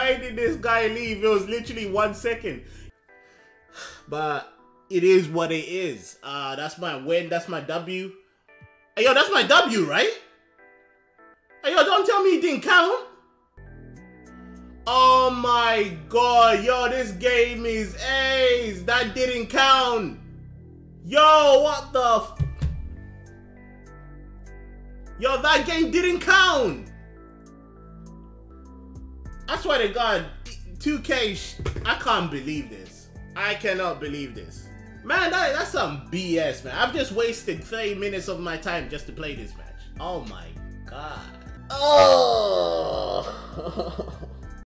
Why did this guy leave? It was literally 1 second. But it is what it is. That's my win. That's my W. Hey, yo, that's my W, right? Hey, yo, don't tell me it didn't count. Oh my god, yo, this game is ace. That didn't count. Yo, what the f... Yo, that game didn't count. I swear to God, 2K, I can't believe this. I cannot believe this. Man, that's some BS, man. I've just wasted 30 minutes of my time just to play this match. Oh my god. Oh.